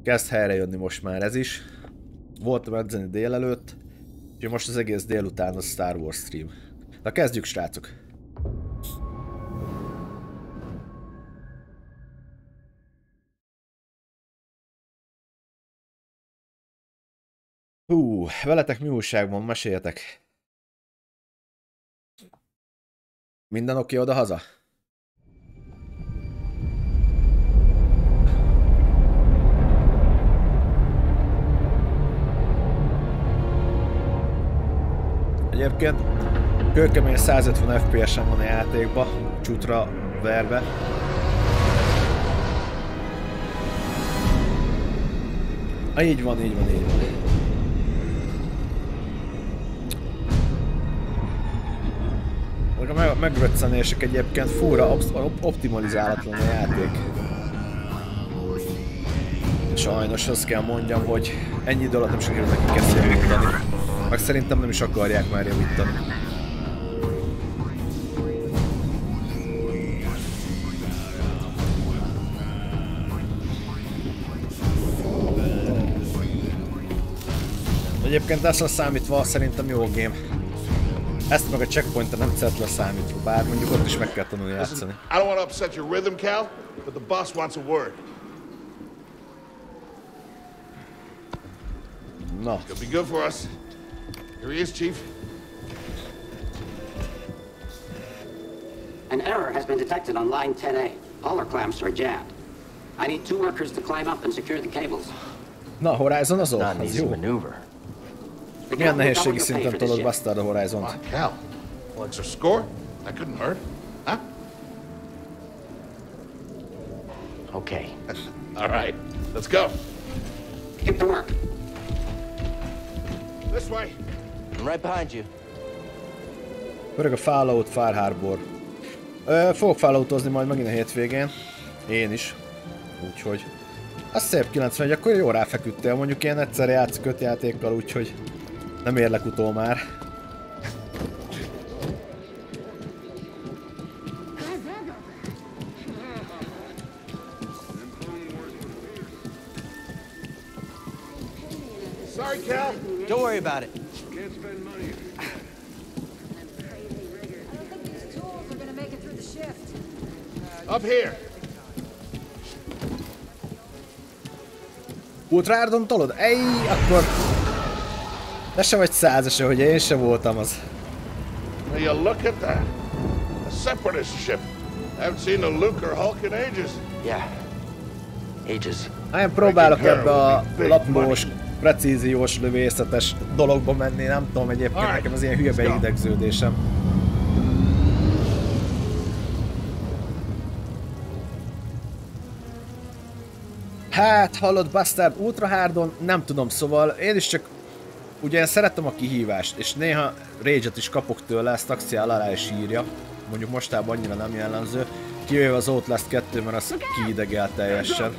Kezd helyre jönni most már ez is. Voltam edzeni délelőtt, és most az egész délután a Star Wars stream. Na kezdjük, srácok! Hú, veletek mi újság van? Meséljetek! Minden oké oda-haza? Egyébként kőkemény 150 FPS-en van a játékba, csútra verve. Így van, így van, így van. A megröccenések egyébként fúra optimalizálatlan a játék. Sajnos azt kell mondjam, hogy ennyi idő alatt nem sikerül nekik ezt javítani. Meg szerintem nem is akarják már javítani. Egyébként ezt leszámítva szerintem jó game. Ezt meg a checkpointra nem szeret leszámítva, bár mondjuk ott is meg kell tanulni játszani. I don't want to upset your rhythm, Cal, but the boss wants a word. Na. It'll be good for us. Here he is, Chief. An error has been detected on line 10A. All our clamps are jammed. I need 2 workers to climb up and secure the cables. Na, Horizon az jó. Milyen nehézségi szinten tolod Bastard a Horizont? Cal, well, extra score? That couldn't hurt, huh? Okay. All right, let's go. Get to work. This way. I'm right behind you. Pörög a Fallout Far Harbor. Fogok Falloutozni majd megint a hétvégén. Én is. Úgyhogy... Az szép 90, akkor jó ráfeküdtél. Mondjuk én egyszer játszok 5 játékkal, úgyhogy... Nem érlek utol már. Sorry, Cal. Don't worry about it. Can't spend money. Up here. Ultraardon tolod? Ej, akkor... De se vagy 100-es, hogy én se voltam az. Will you look at that? A separatist ship. Haven't seen a Luke or Hulk in ages. Yeah. Ages. Én próbálok ebbe a lapmós, precíziós, lövészetes dologba menni, nem tudom, egyébként nekem az ilyen hülye beidegződésem. Hát, hallod, Bastard Ultra Hardon, nem tudom, szóval én is csak... Ugye én szeretem a kihívást, és néha rage-et is kapok tőle, ezt Taxi alá is írja. Mondjuk mostában annyira nem jellemző. Kivéve az Outlast 2, mert az kiidegel teljesen.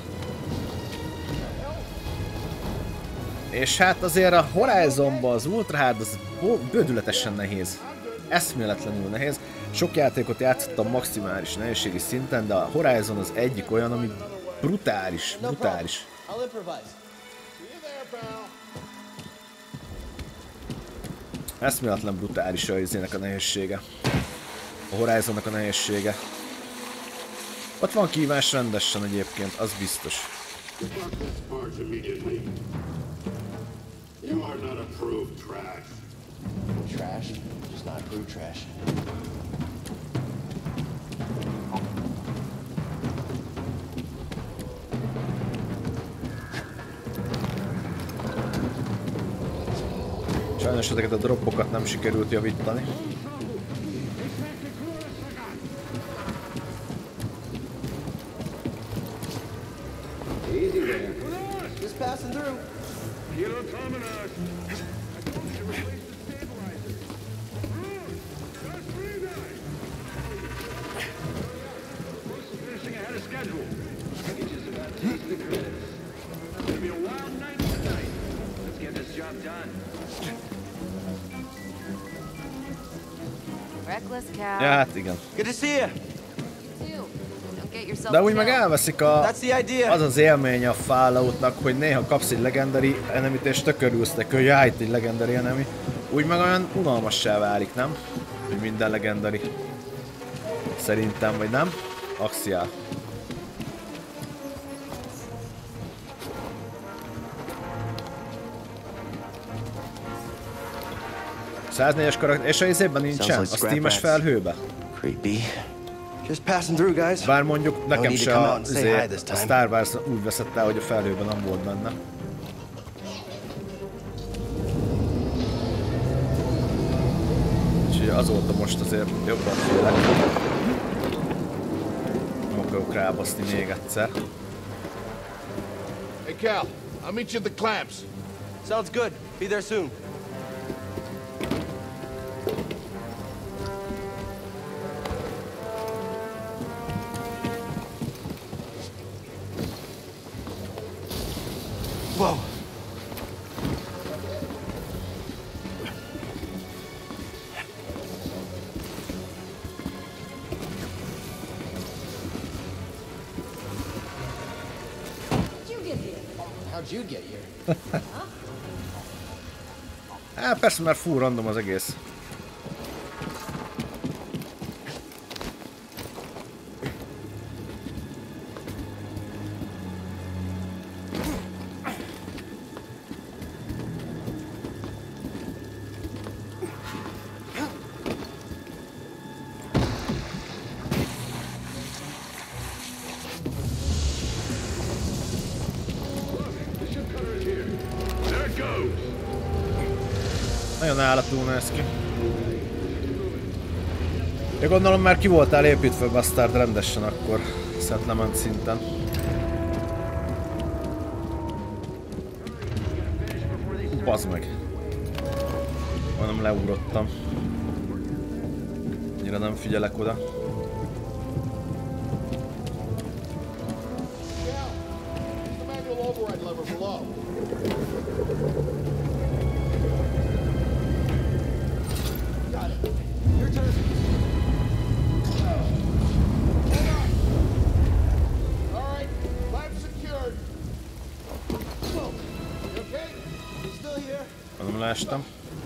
És hát azért a Horizonban az Ultra Hard az bődületesen nehéz. Eszméletlenül nehéz. Sok játékot játszottam maximális nehézségi szinten, de a Horizon az egyik olyan, ami brutális, brutális. Eszméletlen brutális a izének a nehézsége. A Horizonnak a nehézsége. Ott van kívás rendesen egyébként, az biztos. Trash? Just not approved trash. Sajnos ezeket a droppokat nem sikerült javítani. Just passing through. Reckless Cal. Ja, hát igen. Good to see you. Too. Don't get De úgy meg elveszik az az élmény a Falloutnak, hogy néha kapsz egy legendary enemit és tökörülsz neki, hogy jaj, itt egy legendary enemy. Úgy meg olyan unalmassá válik, nem? Hogy minden legendary. Szerintem, vagy nem? Axial. 104-es karakter, és a izében nincsen, a Steam-es felhőbe. Bár mondjuk nekem se a Star Wars úgy veszett el, hogy a felhőben nem volt benne. Úgyhogy azóta most azért jobban félek. Nem akarok rábaszni még egyszer. Hey Cal, I'll meet you at the clamps. Sounds good. Be there soon. Whoa. How'd you get here? Hát persze, mert full random az egész. Nagyon állatúl néz ki. Én gondolom már ki voltál építve Bastard rendesen akkor, Settlement szinten. Bazd meg. Hanem leugrottam. Annyira nem figyelek oda. Nem leestem.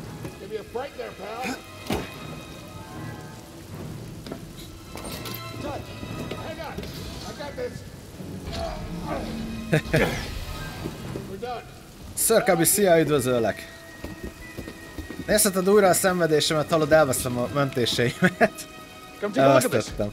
Szörkabi, szia, üdvözöllek! Nézheted újra a szenvedésemet, hallod, elveszem a mentéseimet. Elvesztettem.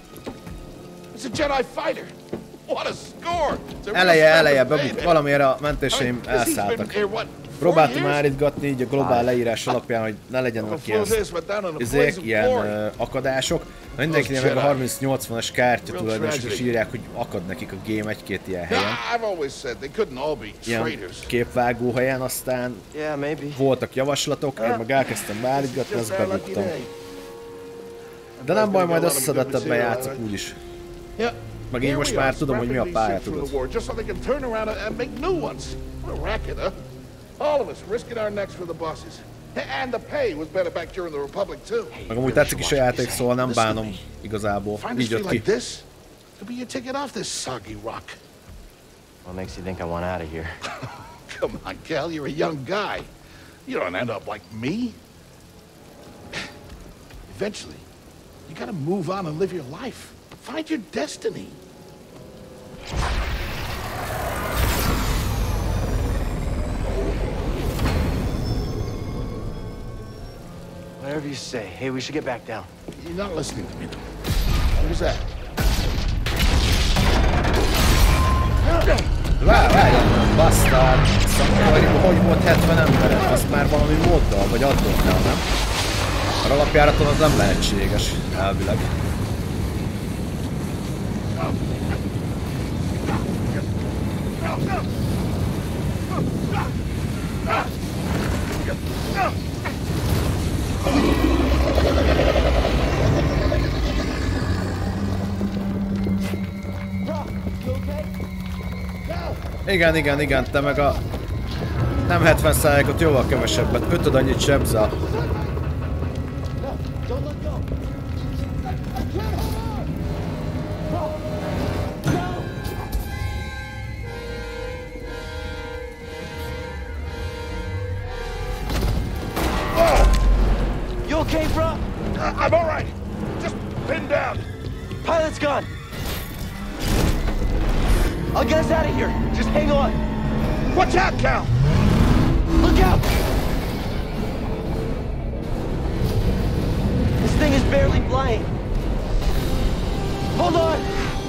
Eleje, bebuk, valamiért a mentéseim elszálltak. Próbáltam állítgatni így a globál leírás alapján, hogy ne legyenek ilyen akadások. Mindenkinél meg a 30-80-as kártya tulajdonosok is írják, hogy akad nekik a game egy-két ilyen helyen. Ilyen képvágó helyen, aztán voltak javaslatok, én meg elkezdtem beállítgatni, azt bebuktam. De nem baj, majd összeszedettebben játszok úgyis. Meg így most már tudom, hogy mi a pálya, tudod. All of us risking our necks for the bosses. And the pay was better back during the Republic too. Meg amúgy tetszik is a játék, szóval nem bánom igazából. Így jött ki. Could be your ticket off this soggy rock. What makes you think I want out of here? Come on, Cal, you're a young guy. You don't end up like me. Eventually, you gotta move on and live your life. Find your destiny. Whatever you say. Hey, we should get back down. You're not listening to me, though. What was that? Várj, Bastard! Hogy volt 70 emberet? Azt már valami móddal, vagy addonnal, nem? A alapjáraton az nem lehetséges, elvileg. Igen, te meg a... Nem 70%-ot, jóval kevesebbet, 5 annyit sebz a... I'm all right. Just pinned down. Pilot's gone. I'll get us out of here. Just hang on. Watch out, Cal. Look out! This thing is barely flying. Hold on!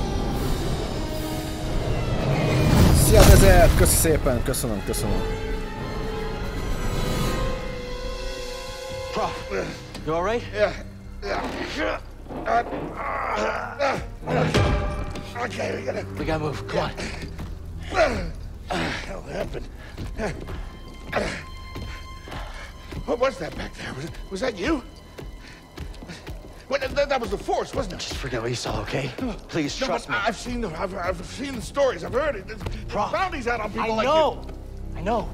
Szia Desert! Köszi szépen! Köszönöm, köszönöm. Prof, you all right? Yeah. Okay, We gotta move. Come on. What the hell happened? What was that back there? Was that you? Well, that was the Force, wasn't it? Just forget what you saw, okay? Please trust me. I've seen the stories. I've heard it. There's Prof, bounties out on people like you. I know.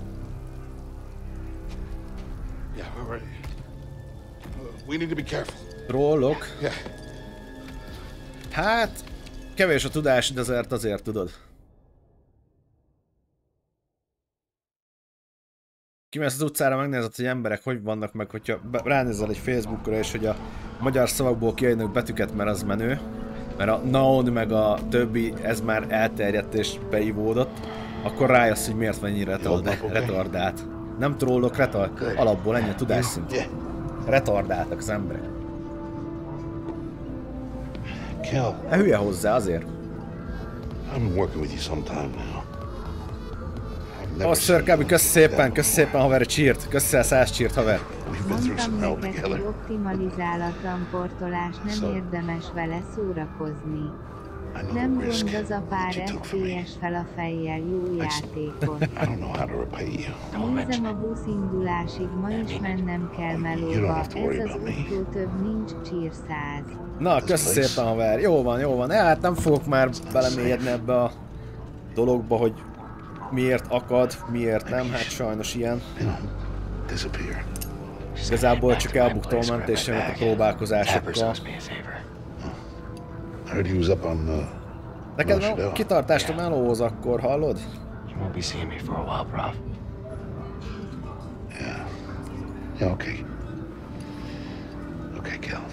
Yeah, we're ready. We need to be careful. Trollok. Yeah. Hát, kevés a tudás, de azért tudod. Kimész az utcára, megnézed, hogy emberek hogy vannak, meg hogyha ránézel egy Facebookra, és hogy a magyar szavakból kijönnek betűket, mert az menő. Mert a noun meg a többi, ez már elterjedt és beivódott, akkor rájössz, hogy miért van ennyire retardált. Nem trollok, alapból ennyi a tudásszint. Retardáltak az emberek. Hülye hozzá azért. I'm working with you sometime now. Sir Gabi, köszi szépen haver a csírt, köszi a 100 csírt haver. Mondtam neked, hogy optimalizálatlan portolás, nem érdemes vele szórakozni. Nem gond az a pár FPS fel a fejjel, jó játékot. Nézem a busz indulásig, ma is mennem kell melóba, ez az úttól több nincs csír 100. Na, köszi szépen haver, jó van. Hát nem fogok már belemélyedni ebbe a dologba, hogy miért akad, miért nem, hát sajnos ilyen. Igazából csak elbuktól mentésnek a próbálkozásokkal. Neked van kitartást a melóhoz akkor, hallod? Yeah, okay. Okay, Cal.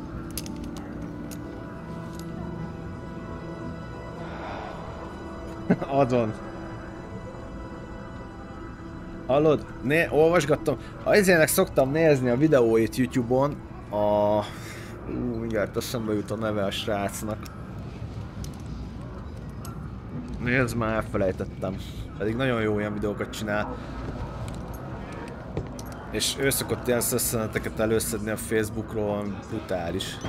Adon. Hallod? Olvasgattam. Ezért szoktam nézni a videóit YouTube-on. Mindjárt eszembe jut a neve a srácnak. Nézd már, elfelejtettem. Pedig nagyon jó ilyen videókat csinál. És ő szokott ilyen szösszeneteket előszedni a Facebookról, brutális.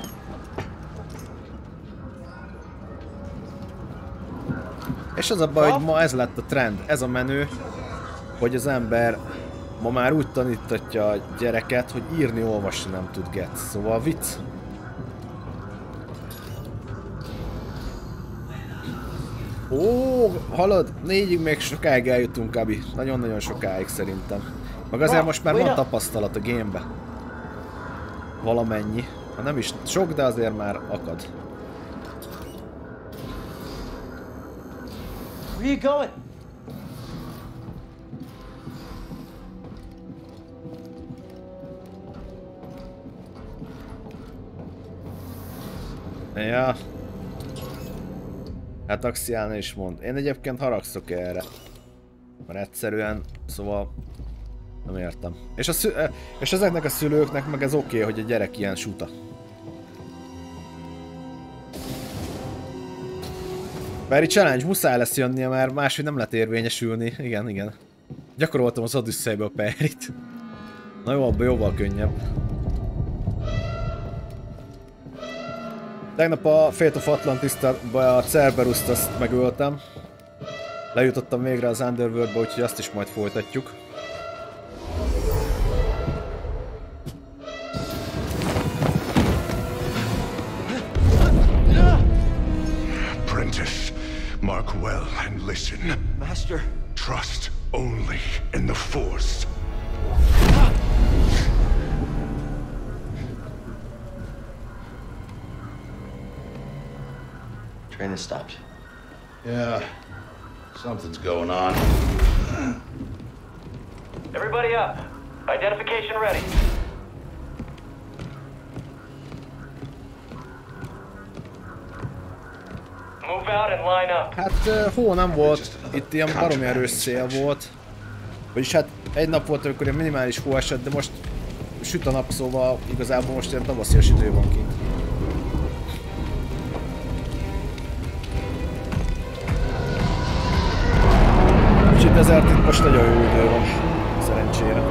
És az a baj, hogy ma ez lett a trend, ez a menő, hogy az ember ma már úgy tanítatja a gyereket, hogy írni, olvasni nem tud get. Szóval vicc. Ó, hallod? 4-ig még sokáig eljutunk, Gabi. Nagyon-nagyon sokáig szerintem. Meg azért most már van tapasztalat a gamebe. Valamennyi. Ha nem is sok, de azért már akad. Where you going? Ja. Hát Axiana is mond. Én egyébként haragszok erre. Mert egyszerűen, szóval nem értem. És ezeknek a szülőknek meg ez oké, hogy a gyerek ilyen suta. Bár itt challenge, muszáj lesz jönnie, mert máshogy nem lehet érvényesülni. Igen. Gyakoroltam az Odyssey-be a Perryt. Na jó, abban jóval könnyebb. Tegnap a Fate of Atlantis-ba a Cerberus-t azt megöltem. Lejutottam végre az Underworld-ba, úgyhogy azt is majd folytatjuk. Apprentice, mark well and listen. Master. Trust only in the Force. Train has stopped. Yeah, something's going on. Everybody up. Identification ready. Hát hó nem volt, itt ilyen baromi erős szél volt. Vagyis hát egy nap volt, amikor ilyen minimális hó esett, de most süt a nap, szóval igazából most ilyen tavaszias idő van kint. Úgyhogy ezért itt most nagyon jó idő van, szerencsére.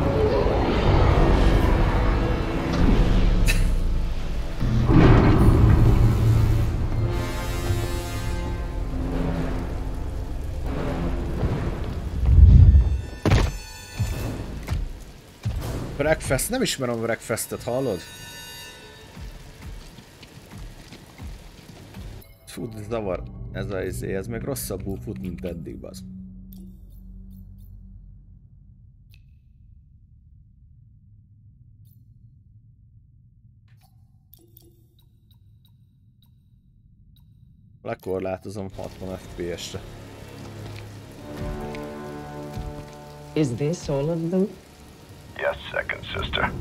Breakfast, nem ismerem a breakfastet, hallod? Fú, de zavar. Ez még rosszabbul fut, mint eddig, bazd. Lekorlátozom 60 FPS-re. Is this all of them? Yes, second sister.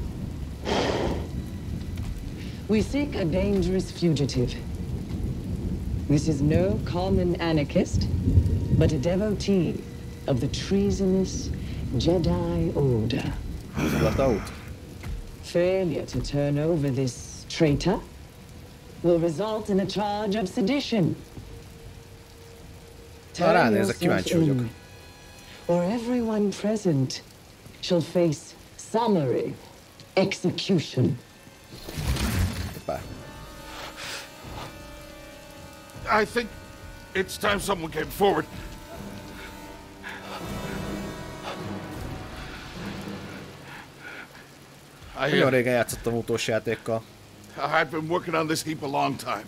We seek a dangerous fugitive. This is no common anarchist, but a devotee of the treasonous Jedi Order. Failure to turn over this traitor will result in a charge of sedition. Turn yourself in, or everyone present shall face summary execution. I think it's time someone came forward. Nagyon régen játszottam autós játékkal. I've been working on this heap a long time.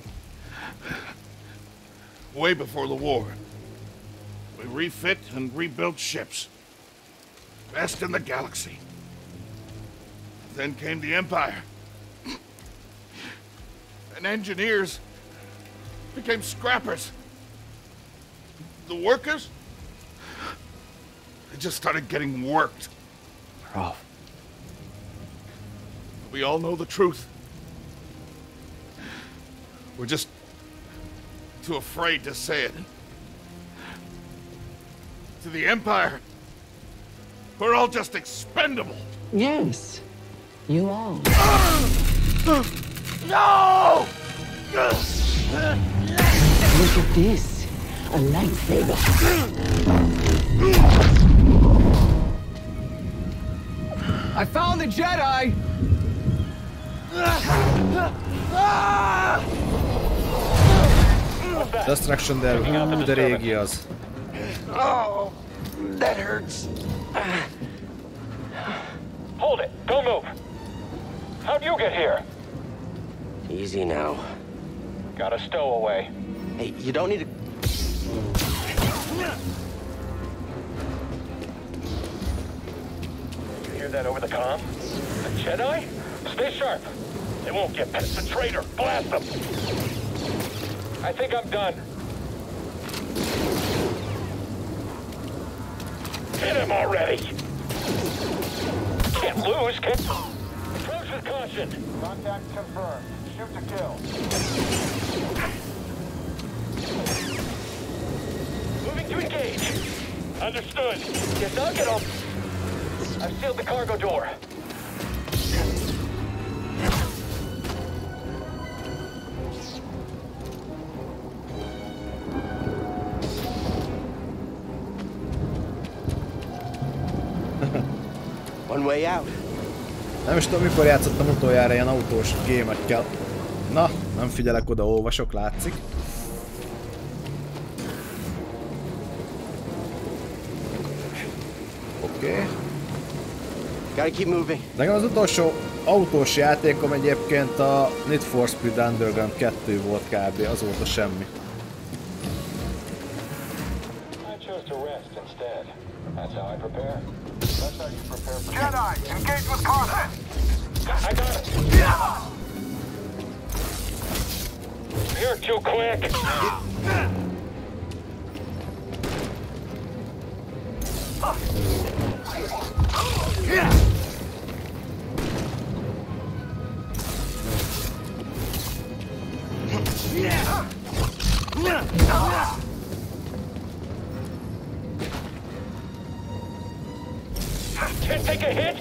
Way before the war. We refit and rebuilt ships. Best in the galaxy. Then came the Empire. And engineers became scrappers. The workers, they just started getting worked. Oh. We all know the truth. We're just too afraid to say it. To the Empire, we're all just expendable. Yes, you are. No! Look at this, a lightsaber. I found the Jedi! Destruction der de régi az. Oh, that hurts. Hold it, don't move. How'd you get here? Easy now. Got a stowaway. Hey, you don't need to... You hear that over the comm? The Jedi? Stay sharp. They won't get past the traitor. Blast them. I think I'm done. Hit him already. Can't lose, can... Approach with caution. Contact confirmed. Shoot to kill. Moving to engage. Understood. Guess I'll get off. I've sealed the cargo door. One way out. Nem is tudom, mikor játszottam utoljára ilyen autós gémekkel. Na, nem figyelek oda, olvasok, látszik. Oké. Gotta keep moving. Nekem az utolsó autós játékom egyébként a Need for Speed Underground 2 volt kb. Azóta semmi. Jedi, engage with caution! I got it! You're too quick! Can't take a hit?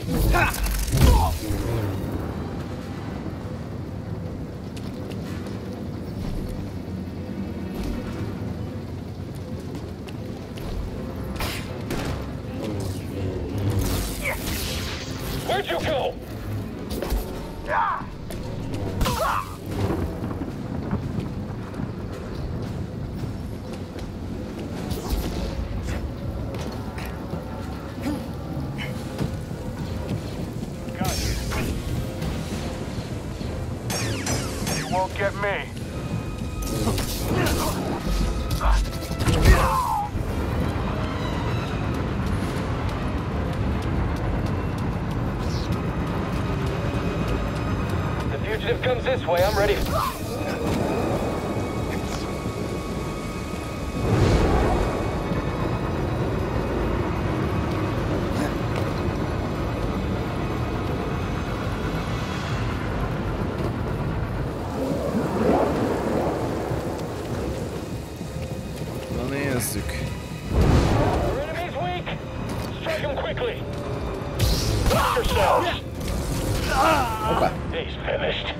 Where'd you go? Won't get me. The fugitive comes this way. I'm ready. He's finished.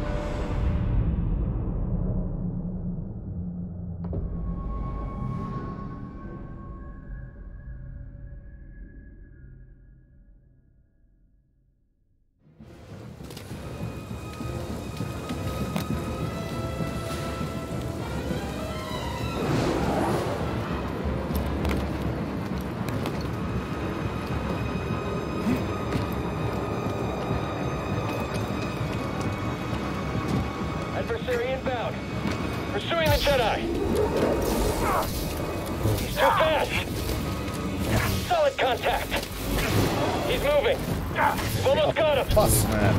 Adversary inbound. Pursuing the Jedi. He's too fast. Solid contact. He's moving. We've almost got him. Fasz már.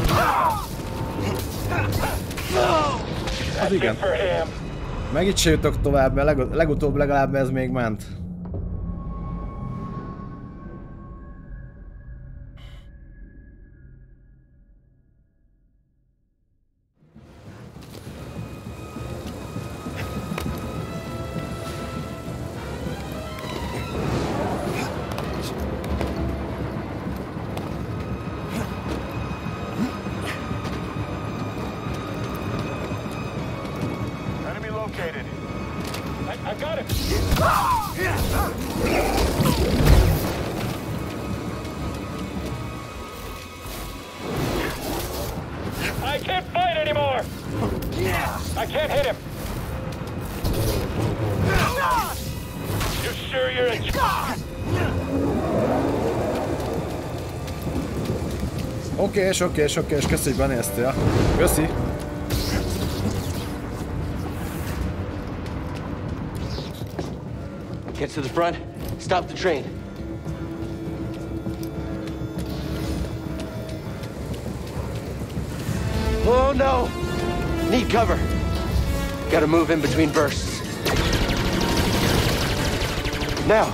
Az igen. Meg itt se jutok tovább, mert legutóbb legalább ez még ment. I got him. I can't fight anymore. I can't hit him. You sure you're a... Oké, köszi, hogy benéztél. Köszi. Get to the front, stop the train. Oh no! Need cover. Gotta move in between bursts. Now!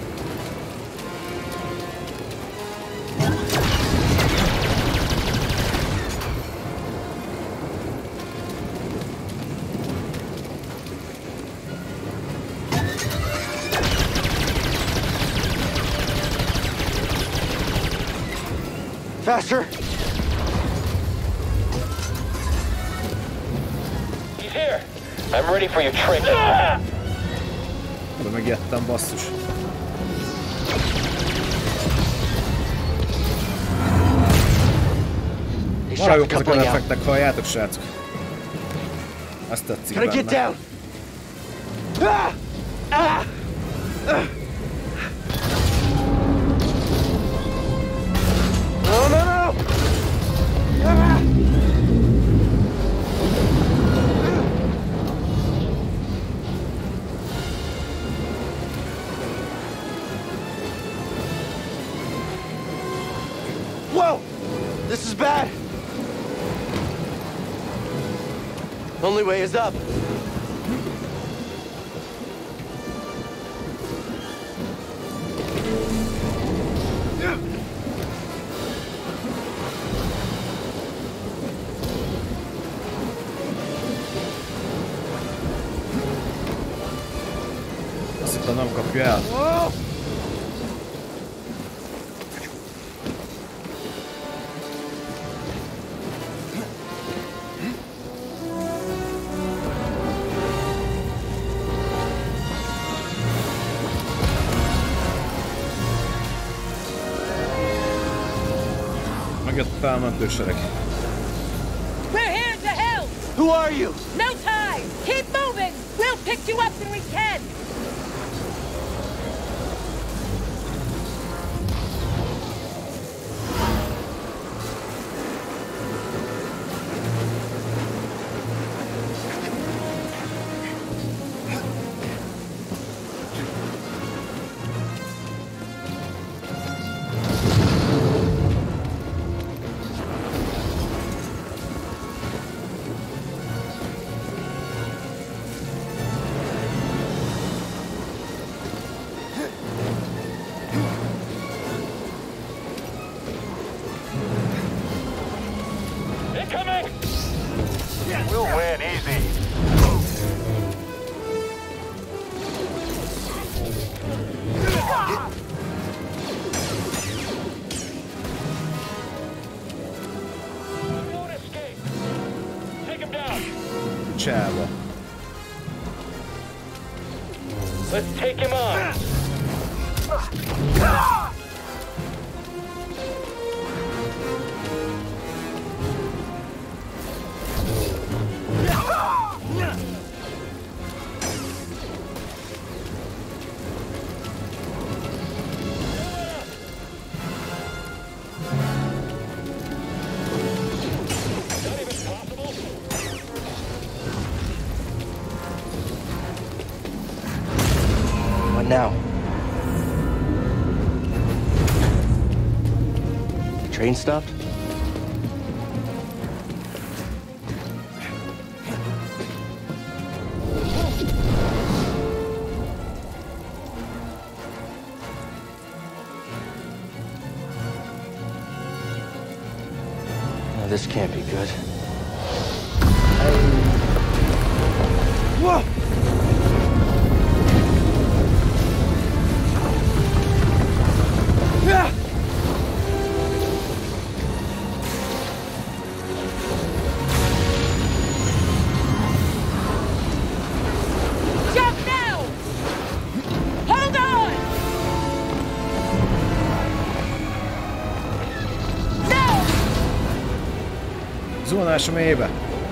Faster! He's here! I'm ready for your trick. De megijedtem, basszus. Marha jók azok az effektek, halljátok, srácok. Ezt tetszik benne. Get down! No, no, no! Whoa! This is bad! Only way is up. Azt hittem nem kapja el. Megjött a felmentősereg. We're here to help! Who are you? No time! Keep moving! We'll pick you up when we can! We'll win easy. Don't escape. Take him down. Csáva. Let's take him on. What now? Train stopped? No, this can't be good. Whoa! Jump now! Hold on! No! Zuhanás a mélybe.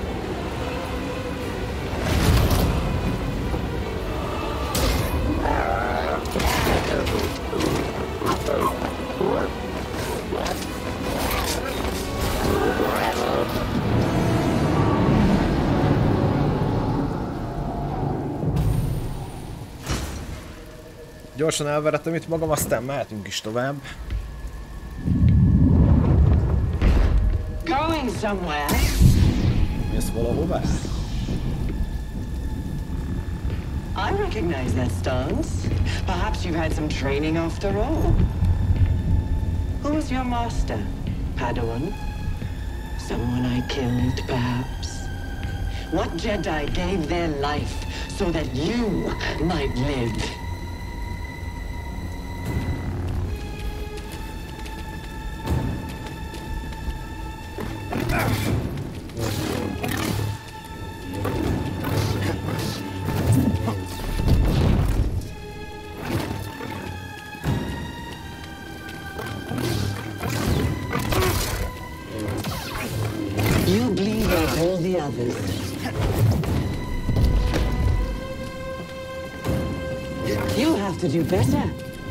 Gyorsan elveretem itt magam, aztán mehetünk is tovább. Going somewhere? Mész valahová? I recognize that stance. Perhaps you've had some training after all. Who was your master, Padawan? Someone I killed, perhaps? What Jedi gave their life so that you might live? You bleed out all the others. You have to do better.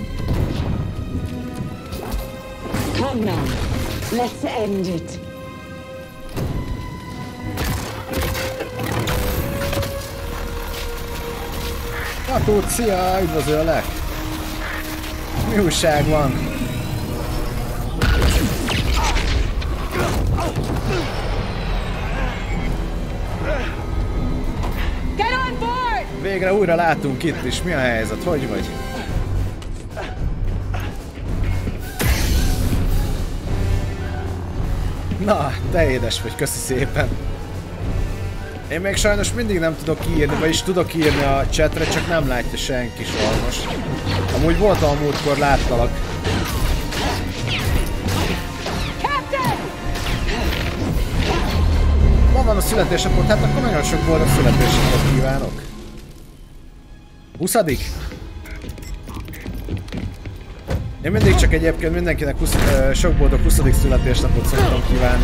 Come now, let's end it. Hatót, szia! Üdvözöllek! Mi újság van? Get on board! Végre újra látunk itt is. Mi a helyzet? Hogy vagy? Na, te édes vagy, köszi szépen. Én még sajnos mindig nem tudok írni, vagyis tudok írni a chatre, csak nem látja senki sajnos. Amúgy voltam a múltkor, láttalak. Ma van a születésnapod, hát akkor nagyon sok boldog születésnapot kívánok. 20. Én mindig csak egyébként mindenkinek sok boldog 20. születésnapot szoktam kívánni.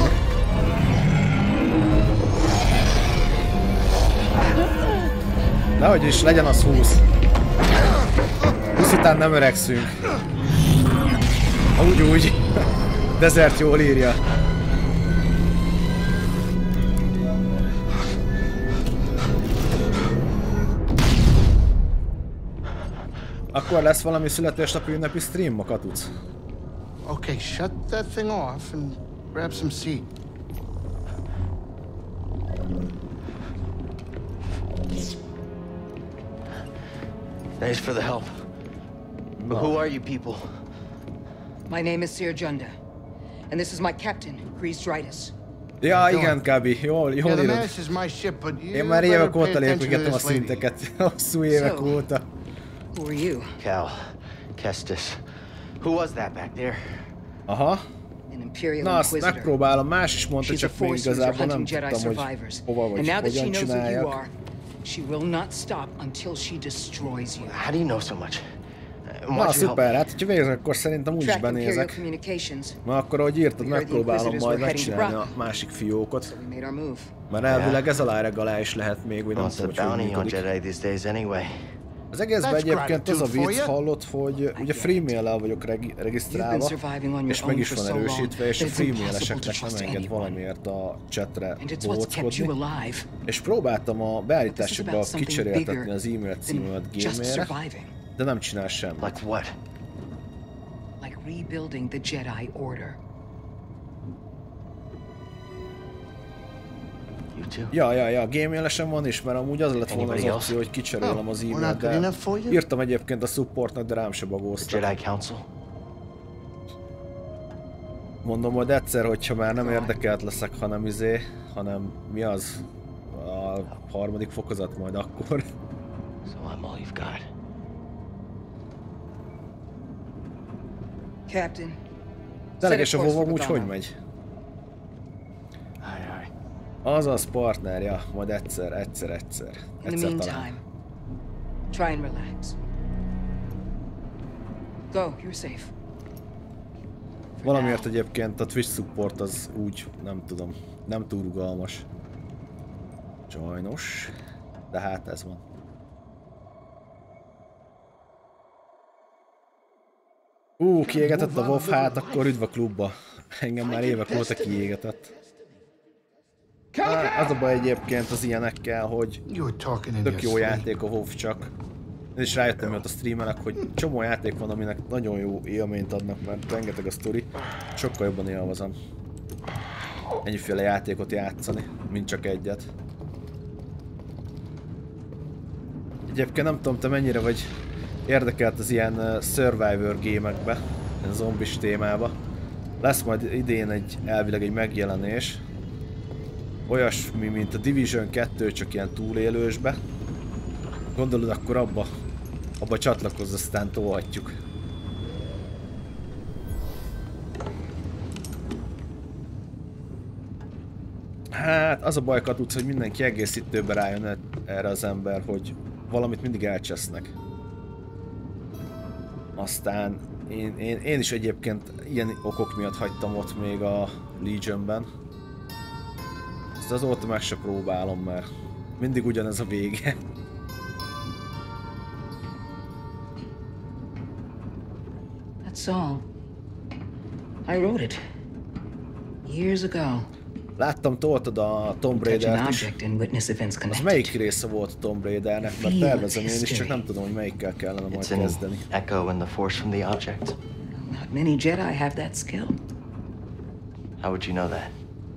Dehogy is, legyen az 20. 20 után nem öregszünk. Úgy. Desert jól írja. Akkor lesz valami születésnapi ünnepi stream, Makatuc? Okay, shut that thing off and grab some seat. Thanks for the help. But who are you people? My name is Sir Junda, and this is my captain, Grease Dritus. Ja, igen, Gabi, jól írod. Én már évek óta lépgettem a szinteket, hosszú évek óta. Who are you? Cal, Kestis. Who was that back there? Aha. Na, azt megpróbálom, más is mondta, csak még igazából nem tudtam, hogy hova vagy hogyan csináljak. She will not stop until she destroys you. How do you know so much? Na, szuper, hát hogyha végzek, akkor szerintem úgy is benézek. Na, akkor ahogy írtad, megpróbálom majd megcsinálni a másik fiókot. Mert elvileg ez alá is lehet még, hogy nem tudom, hogy működik. Az egészben egyébként az a vicc, hallott, hogy ugye freemail-el vagyok regisztrálva, és meg is van erősítve, és a freemail-eseknek nem enged valamiért a chatre bóckodni. És próbáltam a beállításokba kicseréltetni az e-mail címemet Gmailre, de nem csinál semmit. Like what? Like rebuilding the Jedi Order. Ja, Gmail-esen van is, mert amúgy az lett volna az opció, hogy kicserélem az e-mailt, de írtam egyébként a supportnak, de rám se bagóztak. Mondom, hogy egyszer, hogyha már nem érdekelt leszek, hanem mi az? A harmadik fokozat majd akkor. Captain. Tényleg, és a WoW amúgy hogy megy? Azaz partner, ja, majd egyszer talán. Try and relax. Go, you're safe. Valamiért egyébként a Twitch support az úgy, nem tudom, nem túl rugalmas. Sajnos, de hát ez van. Kiégetett a WoW, hát akkor üdv a klubba. Engem már évek óta kiégetett. Az a baj egyébként az ilyenekkel, hogy tök jó játék a WoW csak. Én is rájöttem, hogy a streamelek, hogy csomó játék van, aminek nagyon jó élményt adnak, mert rengeteg a sztori. Sokkal jobban élvezem ennyiféle játékot játszani, mint csak egyet. Egyébként nem tudom, te mennyire vagy érdekelt az ilyen survivor gémekbe, ilyen zombis témába. Lesz majd idén elvileg egy megjelenés. Olyasmi, mint a Division 2, csak ilyen túlélősbe. Gondolod, akkor abba csatlakozz, aztán tolhatjuk. Hát az a baj, Katuc, hogy minden kiegészítőbe rájön erre az ember, hogy valamit mindig elcsesznek. Aztán én is egyébként ilyen okok miatt hagytam ott még a Legionben. Ezt azóta meg se próbálom, mert mindig ugyanez a vége. That's all. I wrote it. Years ago. Láttam, toltad a Tomb Raider-t is. Az melyik része volt a Tomb Raidernek? Mert tervezem én is, csak nem tudom, hogy melyikkel kellene majd kezdeni. Echo in the force from the object. Not many Jedi have that skill. How would you know that?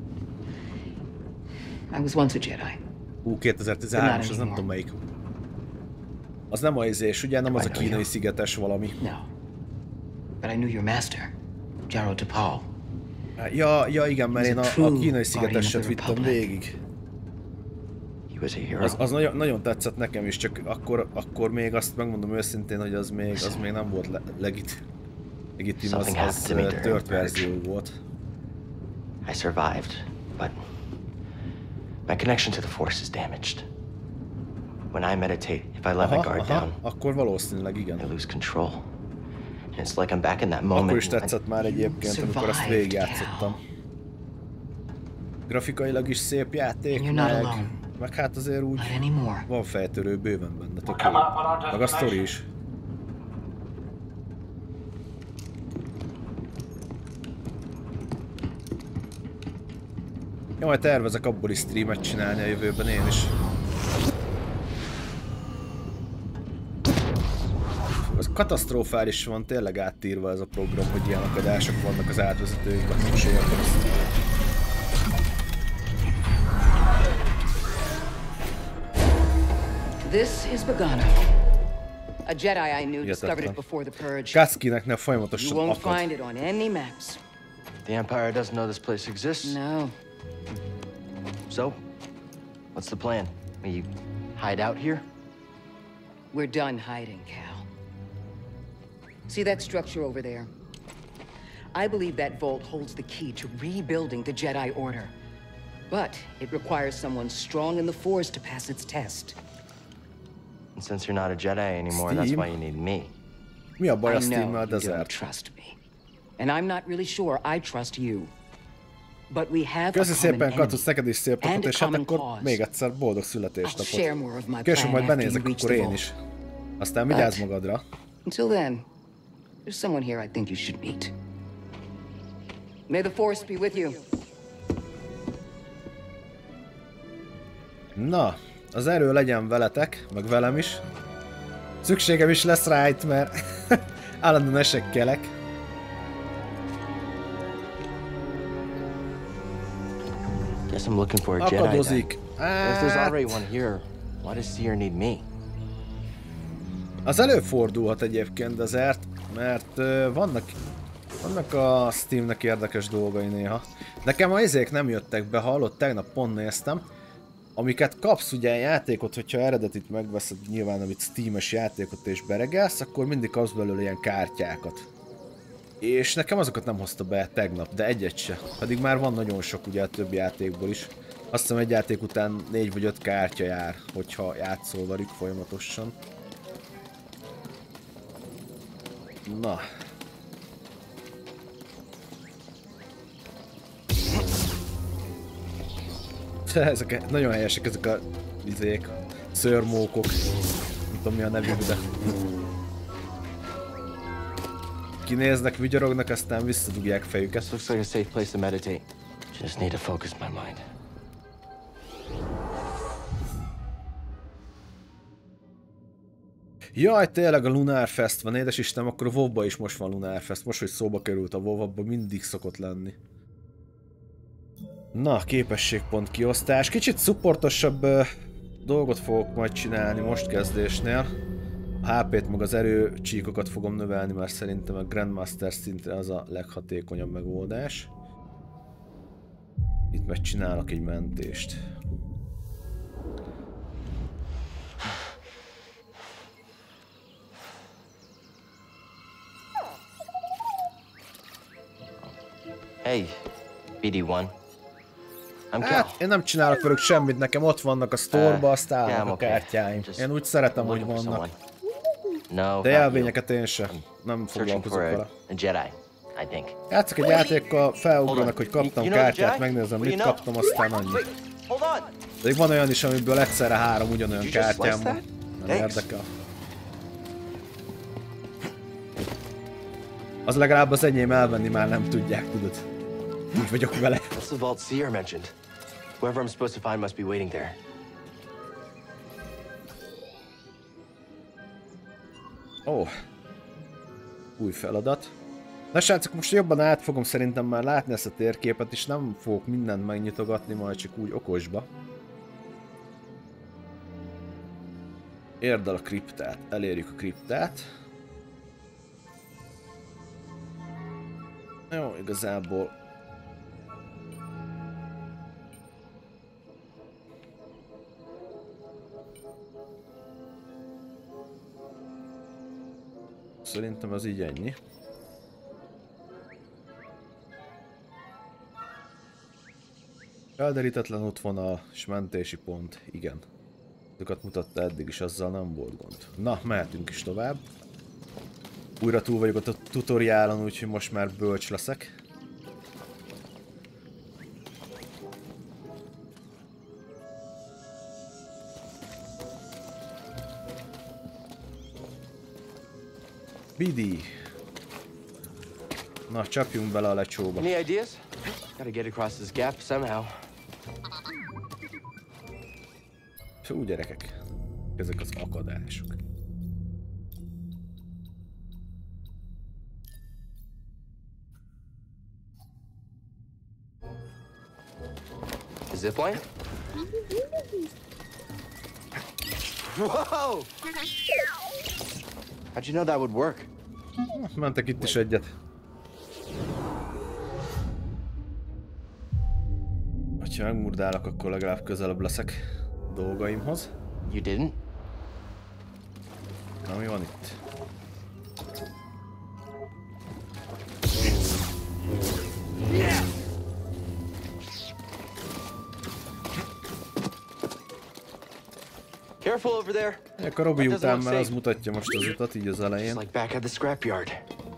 I was once a Jedi. 2013-as, az nem tudom melyik. Az nem a izés, ugye? Nem az a kínai szigetes valami. No. But I knew your master, Jaro Tapal. Ja, igen, mert én a kínai szigeteset vittem végig. Az nagyon tetszett nekem is, csak akkor még azt megmondom őszintén, hogy az még nem volt legitim, az tört verzió volt. I survived, but my connection to the Force is damaged. When I meditate, if I let my guard down, akkor valószínűleg igen. I lose control. It's like I'm back in that moment. Akkor is tetszett már egyébként, amikor azt végigjátszottam. Grafikailag is szép játék, meg hát azért úgy van fejtörő bőven benne, tök jó. Meg a sztori is. Ja, majd tervezek abból is streamet csinálni a jövőben én is. Az katasztrofális van tényleg átírva ez a program, hogy ilyen akadások vannak az átvezetőikben. This is Bogano. A Jedi I knew discovered it before the purge. Katskinek ne folyamatosan You won't akad. find it on any maps. The Empire doesn't know this place exists? No. So, what's the plan? Will you hide out here? We're done hiding, Cal. See that structure over there? I believe that vault holds the key to rebuilding the Jedi Order. But it requires someone strong in the Force to pass its test. And since you're not a Jedi anymore, that's why you need me. Mi a baj a I know Steam-mel, you Desert? don't trust me. And I'm not really sure I trust you. But we have Köszi a common szépen, enemy Katusz, neked is szép napot, and a és hát common akkor cause. még egyszer boldog I'll születésnapot. share more of my Később majd plan benézek after you akkor reach the én is. vault. Aztán vigyázz magadra. Until then, there's someone here I think you should meet. May the Force be with you. Na, az erő legyen veletek, meg velem is. Szükségem is lesz rá itt, mert állandóan esekkelek. Guess I'm looking for a Jedi. Akadozik. If there's already one here, why does Cere need me? Az előfordulhat egyébként Desert, mert vannak a Steamnek érdekes dolgai néha. Nekem a izék nem jöttek be, hallott, tegnap pont néztem. Amiket kapsz ugye játékot, hogyha eredetit megveszed, nyilván amit Steam-es játékot és beregelsz, akkor mindig kapsz belőle ilyen kártyákat. És nekem azokat nem hozta be tegnap, de egyet se. Pedig már van nagyon sok ugye a több játékból is. Azt hiszem egy játék után 4 vagy 5 kártya jár, hogyha játszol velük folyamatosan. Na. Ezek nagyon helyesek ezek a izék, szőrmókok. Nem tudom mi a nevük, de... Kinéznek, vigyorognak, aztán visszadugják fejüket. Looks like a safe place to meditate. Just need to focus my mind. Jaj, tényleg a Lunar Fest van, édes Istenem, akkor a WoW-ba is most van Lunar Fest. Most, hogy szóba került a WoW, abban mindig szokott lenni. Na, képességpont kiosztás. Kicsit supportosabb dolgot fogok majd csinálni most kezdésnél. A HP-t meg az erőcsíkokat fogom növelni, mert szerintem a Grandmaster szintre az a leghatékonyabb megoldás. Itt megcsinálok egy mentést. Hey, BD1. Hát, én nem csinálok velük semmit, nekem ott vannak a store-ba, azt állnak a kártyáim. Én úgy szeretem, hogy vannak. De jelvényeket én sem. Nem foglalkozok vele. Játszok egy játékkal, felugranak, hogy kaptam kártyát, megnézem, mit kaptam, aztán annyi. De van olyan is, amiből egyszerre 3 ugyanolyan kártyám van. Nem érdekel. Az legalább az enyém elvenni már nem tudják, tudod. Úgy vagyok vele. That's the vault Cere mentioned. Whoever I'm supposed to find must be waiting there. Ó. Új feladat. Na srácok, most jobban át fogom szerintem már látni ezt a térképet, és nem fogok mindent megnyitogatni, majd csak úgy okosba. Érd el a kriptát. Elérjük a kriptát. Jó, igazából... Szerintem az így ennyi. Elderítetlen útvonal és mentési pont, igen. Ezeket mutatta eddig is, azzal nem volt gond. Na, mehetünk is tovább. Újra túl vagyok a tutoriálon, úgyhogy most már bölcs leszek. Bidi. Na, csapjunk bele a lecsóba. Any ideas? Gotta get across this gap somehow. Fú, gyerekek. Ezek az akadások. Zipline? Whoa! How'd you know that would work? Mentek itt is egyet. Ha megmurdálok, akkor legalább közelebb leszek a dolgaimhoz. You didn't? Na, mi van itt? Careful over there. A Robbie után, mert az mutatja most az utat, így az elején. Like back at the scrapyard.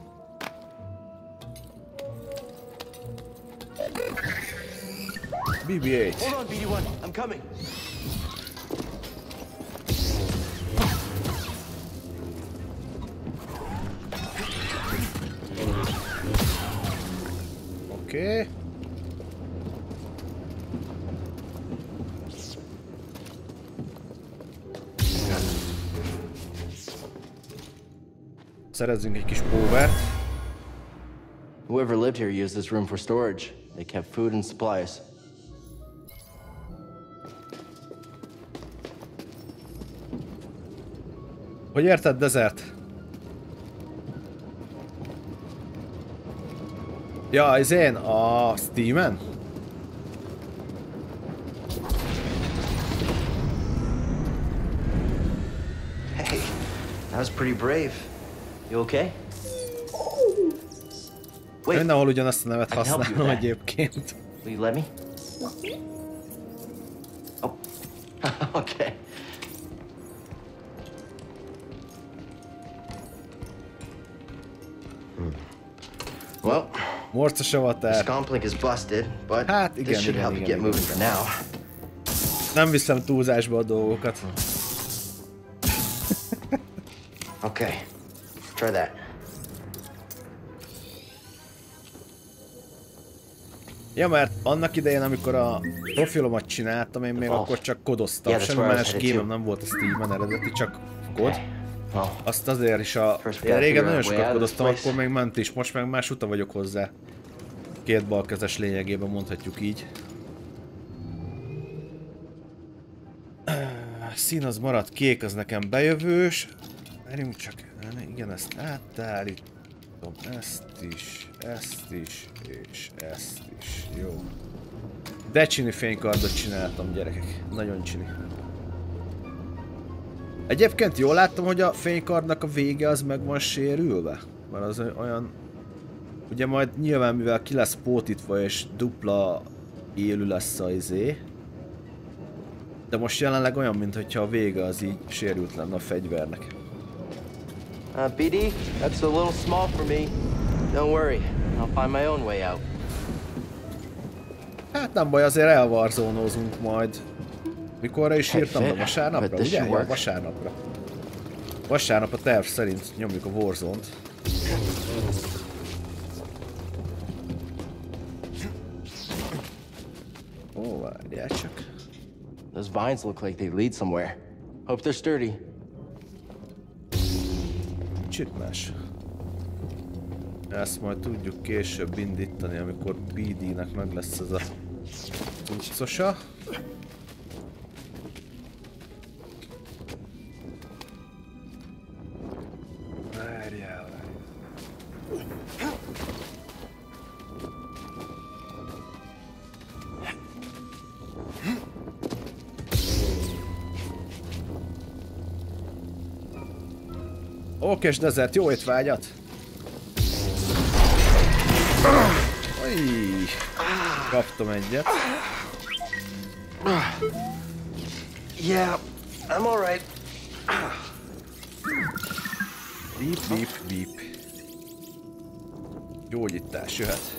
BB-8. Hold on, BD-1. I'm coming. Oké. Szerezzünk egy kis powert. Whoever lived here used this room for storage. They kept food and supplies. Hogy érted, Desert? Ja, ez én a Steam-en? Hey, that was pretty brave. You okay? Wait. Mindenhol ugyanazt a nevet használom egyébként. Will you let me? Oh, okay. Well, Morcos avatar. Scomplink is busted, but hát, this should help you get moving for now. Nem viszem túlzásba a dolgokat. Okay, try that. Ja, mert annak idején, amikor a profilomat csináltam, én még akkor csak kodoztam. Semmi más game-em nem volt a Steam-en eredeti, csak kod. Azt azért is én régen nagyon sokat kodoztam, akkor még ment is, most meg más uta vagyok hozzá. Két balkezes lényegében mondhatjuk így. Szín az maradt, kék az nekem bejövős. Várjunk csak, igen, ezt átállítom, ezt is, és ezt is, jó. De csini fénykardot csináltam, gyerekek, nagyon csini. Egyébként jól láttam, hogy a fénykardnak a vége az meg van sérülve, mert az olyan... Ugye majd nyilván, mivel ki lesz pótítva és dupla élő lesz a izé. De most jelenleg olyan, mintha a vége az így sérült lenne a fegyvernek. BD, that's a little small for me. Don't worry, I'll find my own way out. Hát nem baj, azért elvarzónózunk majd. Mikorra is írtam, de vasárnapra, ugye? Ja, vasárnapra. Vasárnap a terv szerint nyomjuk a Warzone-t. Ó, várjál csak. Those vines look like they lead somewhere. Hope they're sturdy. Kicsit más. Ezt majd tudjuk később indítani, amikor BD-nek meg lesz ez a cuccosa. Várjál. Ókés Desert, jó étvágyat! Ojj, kaptam egyet. Yeah, I'm all right. Beep, beep, beep. Gyógyítás jöhet.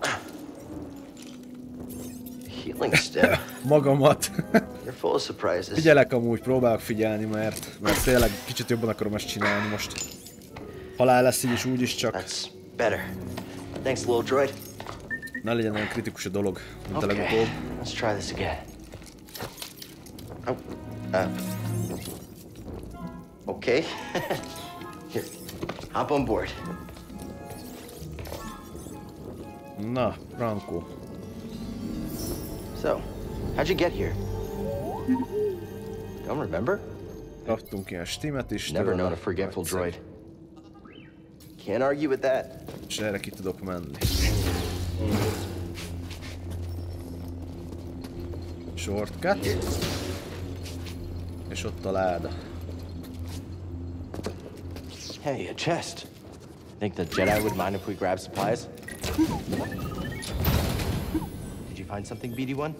Healing stem. Magamat. You're full of surprises. Figyelek amúgy, próbálok figyelni, mert tényleg kicsit jobban akarom ezt csinálni most. Halál lesz így is úgyis csak. That's better. Thanks, little droid. Ne legyen olyan kritikus a dolog, mint a Okay, legutóbb. let's try this again. Oh, okay. Here, hop on board. Na, Franco. So, how'd you get here? Don't remember? Kaptunk ilyen stimet is. Never known a forgetful droid. Can't argue with that. És erre ki tudok menni. Shortcut. És ott a láda. Hey, a chest. Think the Jedi would mind if we grab supplies? Did you find something, BD-1?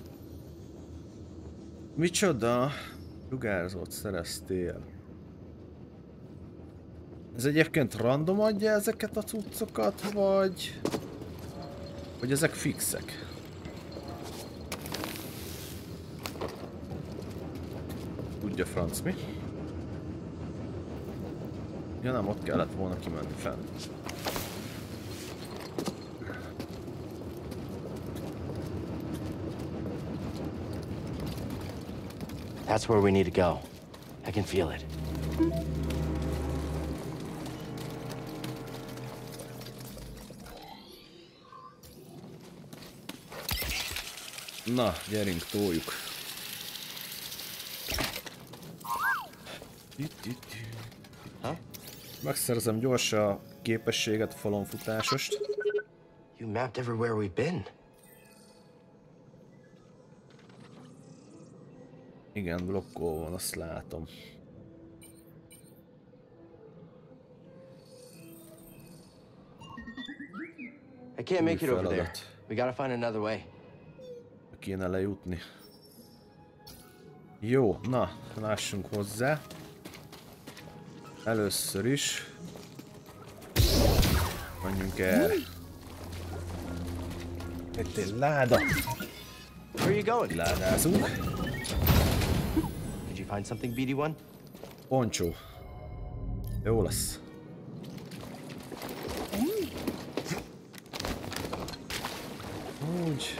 Micsoda? Sugárzót szereztél. Ez egyébként random adja ezeket a cuccokat, vagy ezek fixek? Tudja franc mi? Ja nem, ott kellett volna kimenni fent. That's where we need to go. I can feel it. Na, gyerünk, toljuk. Megszerzem gyorsan a képességet, falonfutásost. You mapped everywhere we've been. Igen, blokkol van, azt látom. I can't make it over there. We gotta find another way. Kéne lejutni. Jó, na, lássunk hozzá. Először is. Menjünk el. Itt egy láda. Where are you going? Ládázunk. Did you find something, BD-1? Poncsó. Jó lesz. Úgy.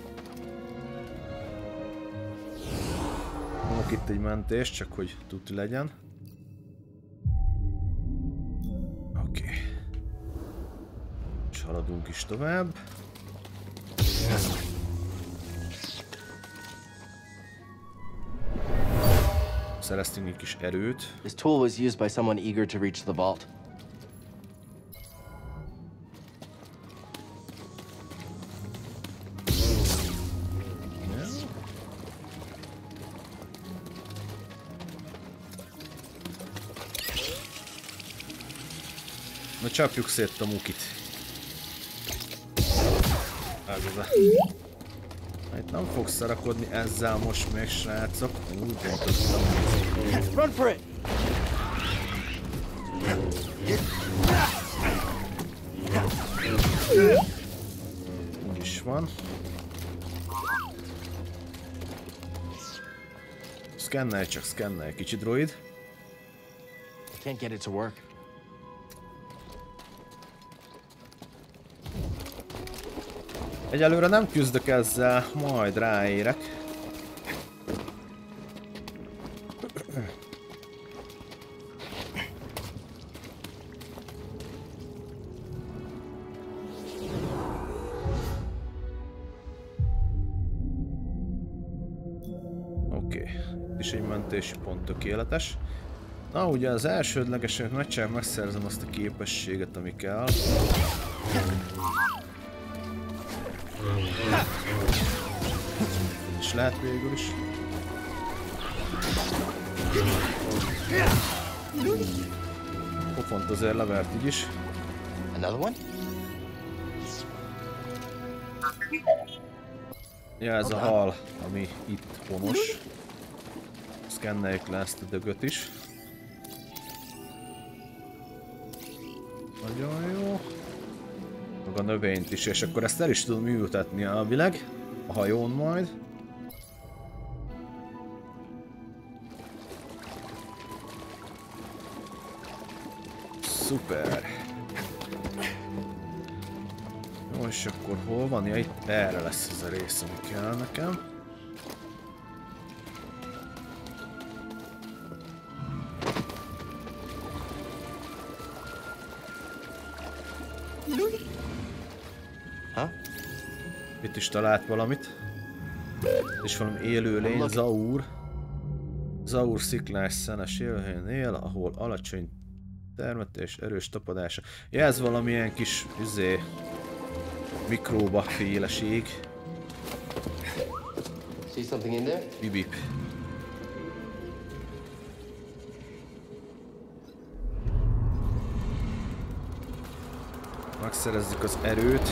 Mondok itt egy mentés, csak hogy tuti legyen. Oké. És haladunk is tovább. Szereztünk egy kis erőt. This tool was used by someone eager to reach the vault. Na csapjuk szét a mukit. Itt nem fogsz szarakodni ezzel most még, srácok. Úgy döntöttem. Run for it! Úgy is van. Szkennelj csak, szkennelj, kicsi droid. I can't get it to work. Egyelőre nem küzdök ezzel, majd ráérek. Oké, itt is egy mentési pont tökéletes. Na ugye az elsődlegesen megszerzem azt a képességet, ami kell. És lehet végül is. Pofont azért levert így is. Another one? Ja, ez a hal, ami itt honos. Szkenneljük le ezt a dögöt is. Nagyon jó. meg a növényt is, és akkor ezt el is tudom ültetni elvileg a hajón majd. Szuper. Jó, és akkor hol van? Ja, itt erre lesz ez a rész, ami kell nekem. Itt is talált valamit. És valami élőlény, Zaur. Zaur sziklás szenes élőhelyen él, ahol alacsony termetés, erős tapadása. Ja, ez valamilyen kis mikróba féleség. Bibip. Megszerezzük az erőt.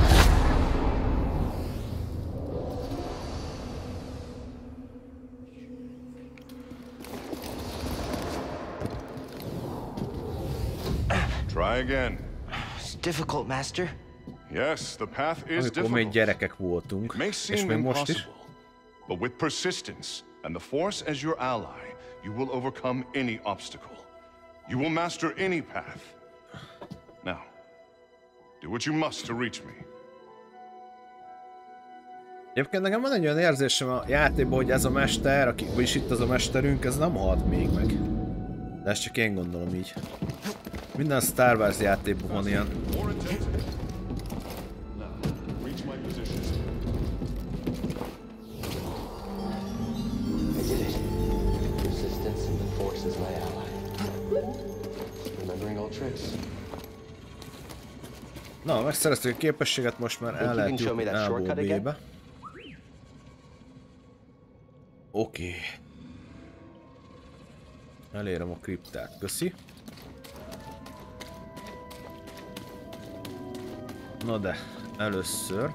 Try again. It's difficult, Master. Yes, the path is difficult. Még gyerekek voltunk, és még most is. But with persistence and the Force as your ally, you will overcome any obstacle. You will master any path. Now, do what you must to reach me. Egyébként nekem van egy olyan érzésem a játékban, hogy ez a mester, vagyis itt az a mesterünk, ez nem halt még meg. De ezt csak én gondolom így. Minden Star Wars játékban van ilyen. Na, megszereztük a képességet, most már el lehet jutni A-ból B-be. Oké. Elérem a kriptát, köszi. Na de, először...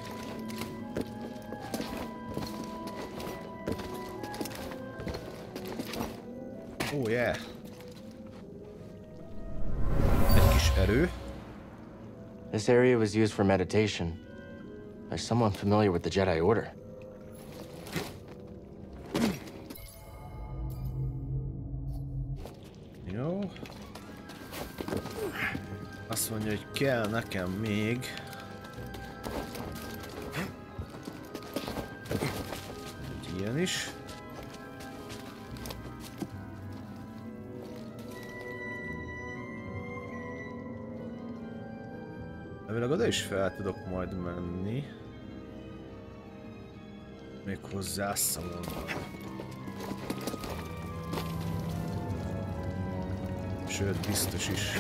Oh yeah! Egy kis erő. This area was used for meditation by someone familiar with the Jedi Order. Jó. Azt mondja, hogy kell nekem még... egy ilyen is. Elvileg oda is fel tudok majd menni. Még hozzá szamolva. Sőt, biztos is.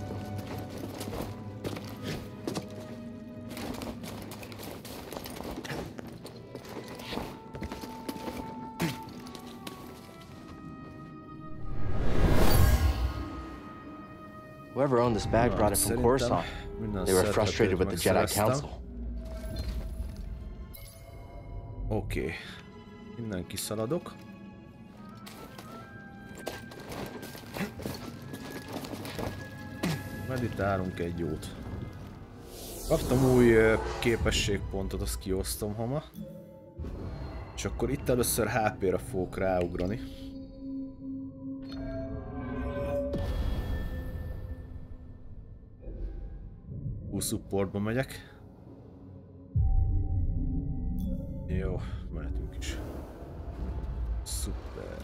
Whoever owned this bag brought it from Coruscant. They were frustrated with the Jedi Council. Oké. Innen kiszaladok. Meditálunk egy jót. Kaptam új képességpontot, azt kiosztom hama. És akkor itt először HP-re fogok ráugrani. Supportba megyek. Jó, mehetünk is. Szuper.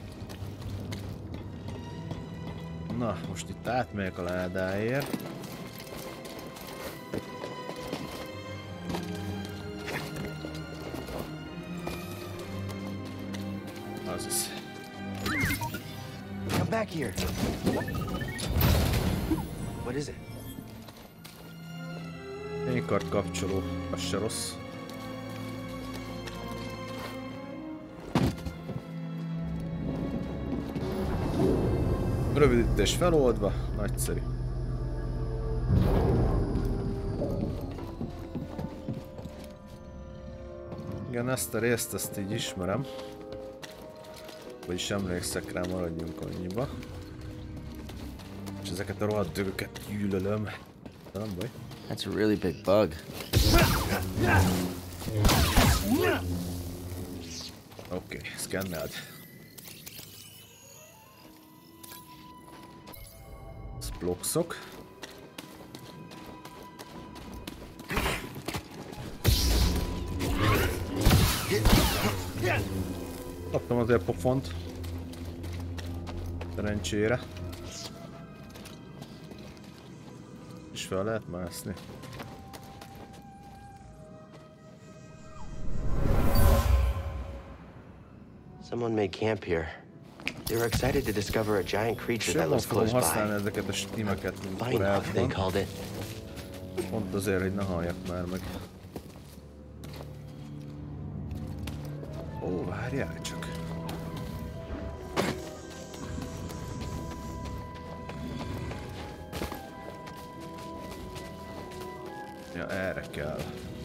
Na, most itt átmegyek a ládáért. Azaz. Come back here. What is it? Fénykard kapcsoló, az se rossz. Rövidítés feloldva, nagyszerű. Igen, ezt a részt, ezt így ismerem. Vagyis emlékszek rá, maradjunk annyiba. És ezeket a rohadt dögöket gyűlölöm. Nem baj. That's a really big bug. Oké, szkenneld. Sploxok. Kaptam azért pofont. Szerencsére. És fel lehet mászni. Someone made camp here. They were excited to discover a giant creature that was close by. Használni ezeket a stimeket, mint They korábban. called it. Pont azért, hogy ne halljak már meg. Ó, várjál csak. Ja, erre kell.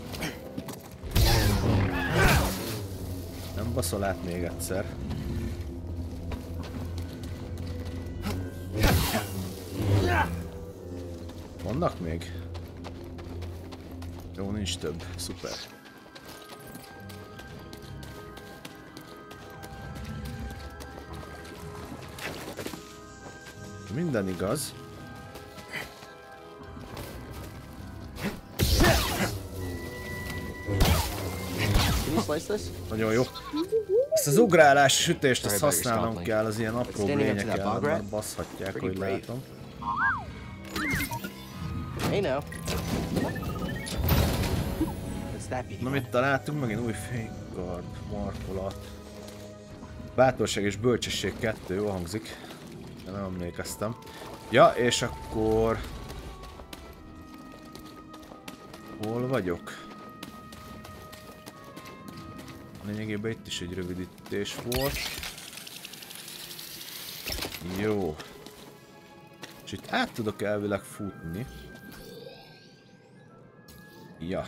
Nem baszol át még egyszer. Vannak még? Jó, nincs több. Szuper. Minden igaz. Nagyon jó. Ezt az ugrálás sütést, ezt használnom kell, az ilyen apró lényekkel, mert baszhatják, hogy látom. Na mit találtunk? Megint új fénykard, markolat. Bátorság és bölcsesség 2, jól hangzik. De nem emlékeztem. Ja, és akkor... Hol vagyok? Lényegében itt is egy rövidítés volt. Jó. És itt át tudok elvileg futni. Ja.